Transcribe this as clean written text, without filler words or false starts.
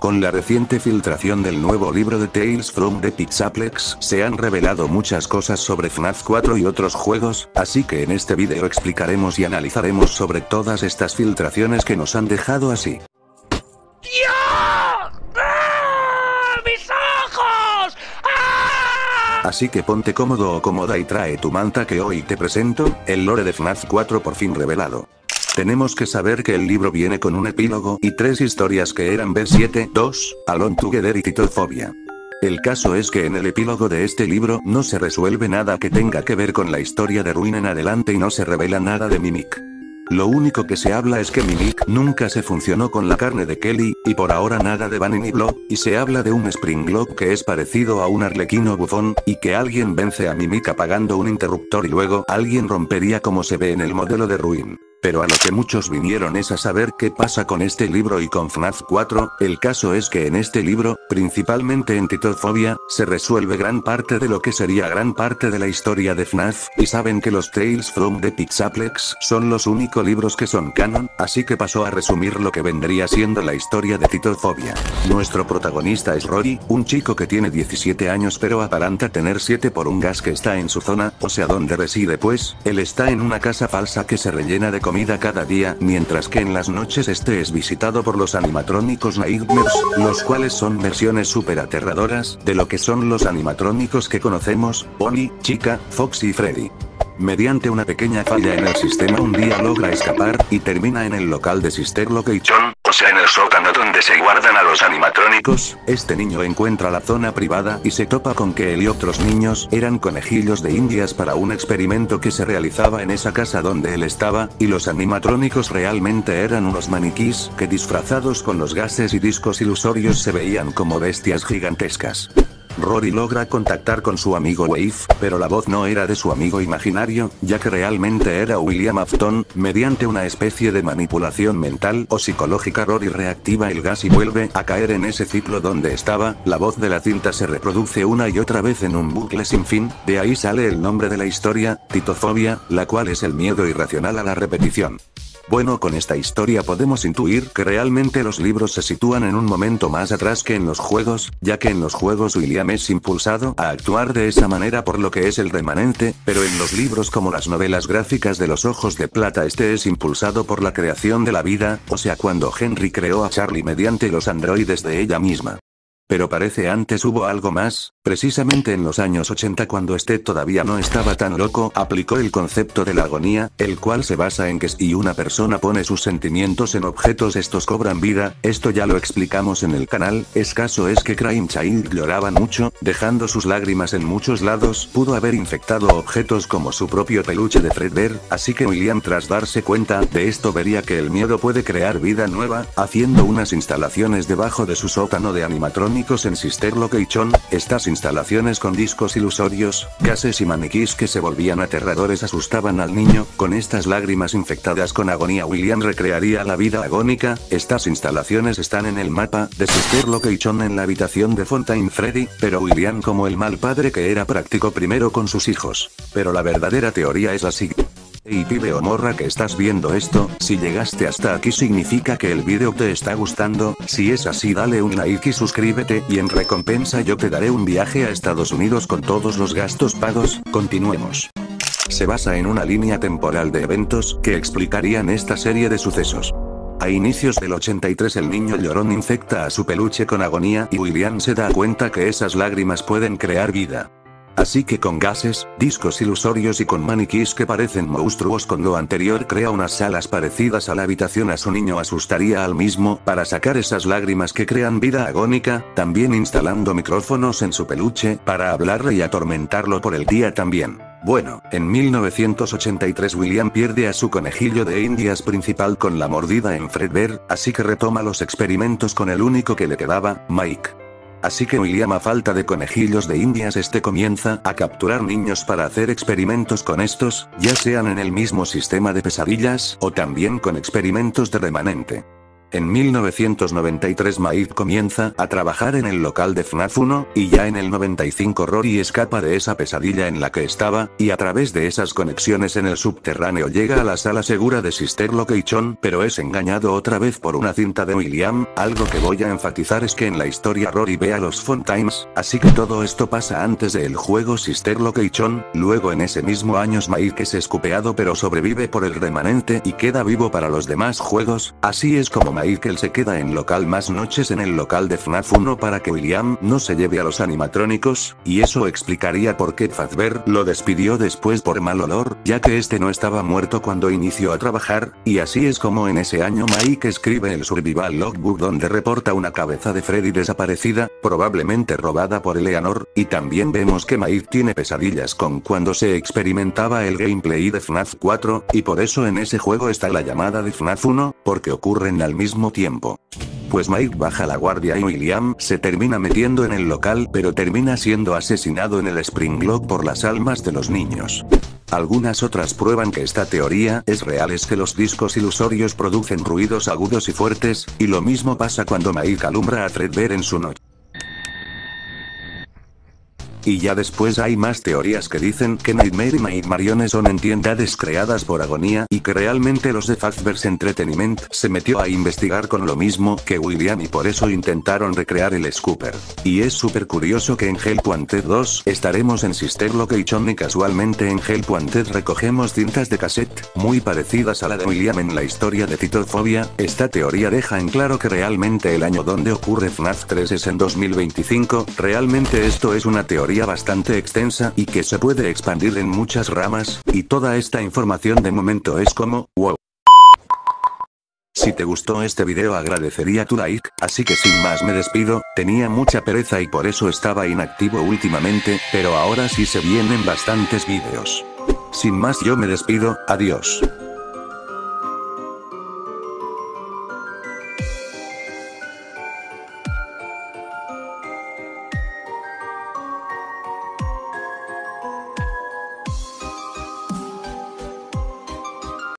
Con la reciente filtración del nuevo libro de Tales from the Pixaplex, se han revelado muchas cosas sobre FNAF 4 y otros juegos, así que en este video explicaremos y analizaremos sobre todas estas filtraciones que nos han dejado así. ¡Dios! ¡Ah! ¡Mis ojos! ¡Ah! Así que ponte cómodo o cómoda y trae tu manta que hoy te presento, el lore de FNAF 4 por fin revelado. Tenemos que saber que el libro viene con un epílogo y 3 historias que eran B7, 2, Alone Together y Titofobia. El caso es que en el epílogo de este libro no se resuelve nada que tenga que ver con la historia de Ruin en adelante y no se revela nada de Mimic. Lo único que se habla es que Mimic nunca se funcionó con la carne de Kelly, y por ahora nada de Bunny ni Blob, y se habla de un Springlock que es parecido a un arlequino bufón, y que alguien vence a Mimic apagando un interruptor y luego alguien rompería como se ve en el modelo de Ruin. Pero a lo que muchos vinieron es a saber qué pasa con este libro y con FNAF 4, el caso es que en este libro, principalmente en Titofobia, se resuelve gran parte de lo que sería gran parte de la historia de FNAF, y saben que los Tales from the Pixaplex son los únicos libros que son canon, así que pasó a resumir lo que vendría siendo la historia de Titofobia. Nuestro protagonista es Rory, un chico que tiene 17 años pero aparenta tener 7 por un gas que está en su zona, o sea donde reside pues, él está en una casa falsa que se rellena de comida cada día, mientras que en las noches este es visitado por los animatrónicos Nightmares, los cuales son versiones súper aterradoras de lo que son los animatrónicos que conocemos, Bonnie, Chica, Foxy y Freddy. Mediante una pequeña falla en el sistema un día logra escapar, y termina en el local de Sister Location, o sea en el sótano donde se guardan a los animatrónicos. Este niño encuentra la zona privada y se topa con que él y otros niños eran conejillos de indias para un experimento que se realizaba en esa casa donde él estaba, y los animatrónicos realmente eran unos maniquís que disfrazados con los gases y discos ilusorios se veían como bestias gigantescas. Rory logra contactar con su amigo Wave, pero la voz no era de su amigo imaginario, ya que realmente era William Afton. Mediante una especie de manipulación mental o psicológica Rory reactiva el gas y vuelve a caer en ese ciclo donde estaba. La voz de la cinta se reproduce una y otra vez en un bucle sin fin, de ahí sale el nombre de la historia, Titofobia, la cual es el miedo irracional a la repetición. Bueno, con esta historia podemos intuir que realmente los libros se sitúan en un momento más atrás que en los juegos, ya que en los juegos William es impulsado a actuar de esa manera por lo que es el remanente, pero en los libros como las novelas gráficas de los Ojos de Plata este es impulsado por la creación de la vida, o sea cuando Henry creó a Charlie mediante los androides de ella misma. Pero parece antes hubo algo más, precisamente en los años 80 cuando este todavía no estaba tan loco, aplicó el concepto de la agonía, el cual se basa en que si una persona pone sus sentimientos en objetos estos cobran vida. Esto ya lo explicamos en el canal. Caso es que Crime Child lloraba mucho, dejando sus lágrimas en muchos lados, pudo haber infectado objetos como su propio peluche de Fredbear, así que William tras darse cuenta de esto vería que el miedo puede crear vida nueva, haciendo unas instalaciones debajo de su sótano de animatrónicos en Sister Location. Estas instalaciones con discos ilusorios, gases y maniquís que se volvían aterradores asustaban al niño. Con estas lágrimas infectadas con agonía William recrearía la vida agónica. Estas instalaciones están en el mapa de Sister Location en la habitación de Fontaine Freddy, pero William como el mal padre que era practicó primero con sus hijos. Pero la verdadera teoría es la siguiente. Hey pibe o morra que estás viendo esto, si llegaste hasta aquí significa que el video te está gustando. Si es así dale un like y suscríbete, y en recompensa yo te daré un viaje a Estados Unidos con todos los gastos pagos. Continuemos. Se basa en una línea temporal de eventos que explicarían esta serie de sucesos. A inicios del 83 el niño llorón infecta a su peluche con agonía y William se da cuenta que esas lágrimas pueden crear vida. Así que con gases, discos ilusorios y con maniquís que parecen monstruos con lo anterior crea unas salas parecidas a la habitación a su niño asustaría al mismo para sacar esas lágrimas que crean vida agónica, también instalando micrófonos en su peluche para hablarle y atormentarlo por el día también. Bueno, en 1983 William pierde a su conejillo de indias principal con la mordida en Fredbear, así que retoma los experimentos con el único que le quedaba, Mike. Así que William a falta de conejillos de indias comienza a capturar niños para hacer experimentos con estos, ya sean en el mismo sistema de pesadillas o también con experimentos de remanente. En 1993 Mike comienza a trabajar en el local de FNAF 1, y ya en el 95 Rory escapa de esa pesadilla en la que estaba, y a través de esas conexiones en el subterráneo llega a la sala segura de Sister Location, pero es engañado otra vez por una cinta de William. Algo que voy a enfatizar es que en la historia Rory ve a los Fontaines, así que todo esto pasa antes del juego Sister Location. Luego en ese mismo año Mike es escupeado pero sobrevive por el remanente y queda vivo para los demás juegos. Así es como Michael se queda en local más noches en el local de FNAF 1 para que William no se lleve a los animatrónicos, y eso explicaría por qué Fazbear lo despidió después por mal olor, ya que este no estaba muerto cuando inició a trabajar, y así es como en ese año Mike escribe el Survival Logbook donde reporta una cabeza de Freddy desaparecida, probablemente robada por Eleanor, y también vemos que Mike tiene pesadillas con cuando se experimentaba el gameplay de FNAF 4, y por eso en ese juego está la llamada de FNAF 1, porque ocurren al mismo tiempo. Pues Mike baja la guardia y William se termina metiendo en el local pero termina siendo asesinado en el Springlock por las almas de los niños. Algunas otras prueban que esta teoría es real es que los discos ilusorios producen ruidos agudos y fuertes, y lo mismo pasa cuando Mike alumbra a Fredbear en su noche. Y ya después hay más teorías que dicen que Nightmare y Nightmarione son entidades creadas por Agonía y que realmente los de Fazbear's Entertainment se metió a investigar con lo mismo que William y por eso intentaron recrear el Scooper. Y es súper curioso que en Help Wanted 2 estaremos en Sister Location y casualmente en Help Wanted recogemos cintas de cassette muy parecidas a la de William en la historia de Titofobia. Esta teoría deja en claro que realmente el año donde ocurre FNAF 3 es en 2025, realmente esto es una teoría bastante extensa y que se puede expandir en muchas ramas, y toda esta información de momento es como, wow. Si te gustó este video agradecería tu like, así que sin más me despido, tenía mucha pereza y por eso estaba inactivo últimamente, pero ahora sí se vienen bastantes videos. Sin más yo me despido, adiós.